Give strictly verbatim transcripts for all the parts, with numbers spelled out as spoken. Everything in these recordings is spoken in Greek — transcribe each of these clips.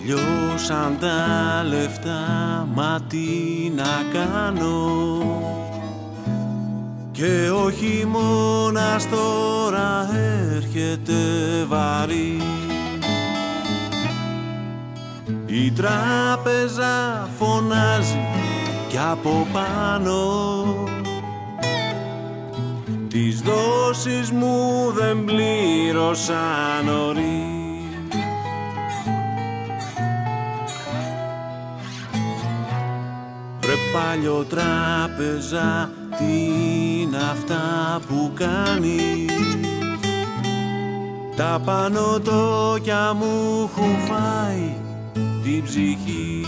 Τελειώσαν τα λεφτά, μα τι να κάνω. Και ο χειμώνας τώρα έρχεται βαρύ. Η τράπεζα φωνάζει κι από πάνω, τις δόσεις μου δεν πλήρωσα νωρίς. Βρε παλιοτράπεζα, τι είναι αυτά που κάνεις. Τα πανωτόκια μου έχουν φάει την ψυχή.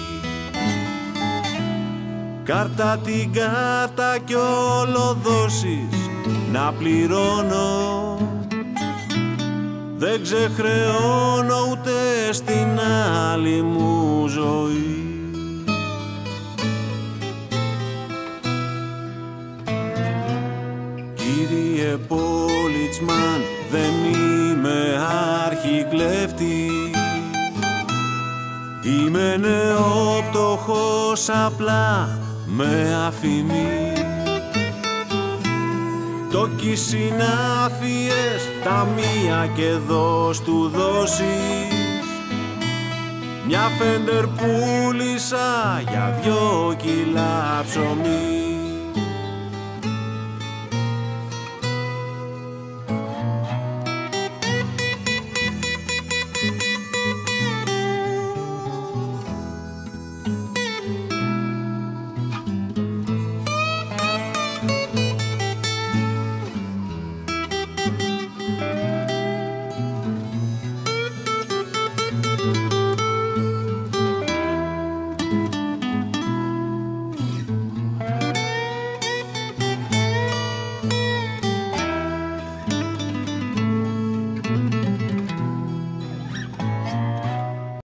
Κάρτα την κάρτα κι όλο δώσεις να πληρώνω. Δεν ξεχρεώνω ούτε στην άλλη μου ζωή. Κύριε Πόλιτσμαν, δεν είμαι αρχικλέφτης. Είμαι νεόπτωχος απλά με αφημί. Τόκοι συνάφιες, ταμεία και δώσ' του δώσεις. Μια φέντερ πούλησα για δυο κιλά ψωμί.